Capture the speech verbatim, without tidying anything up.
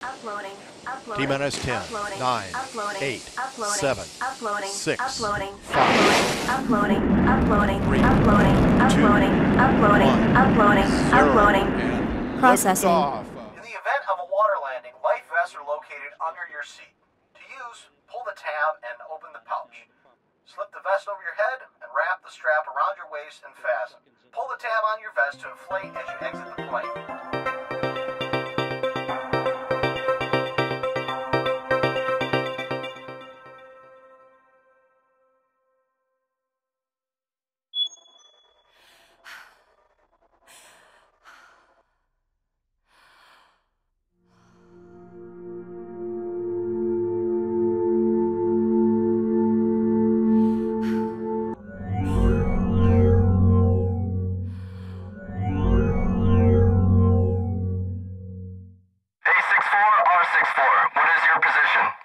Uploading. Uploading. T minus ten, Uploading. nine, Uploading. eight, Uploading. seven, Uploading. six, Uploading. five, Uploading. Uploading. three, Uploading. two, Uploading. Uploading. one, Uploading. zero, Uploading. and Processing. liftoff. In the event of a water landing, life vests are located under your seat. To use, pull the tab and open the pouch. Slip the vest over your head and wrap the strap around your waist and fasten. Pull the tab on your vest to inflate as you exit the plane. A six four, R six four, what is your position?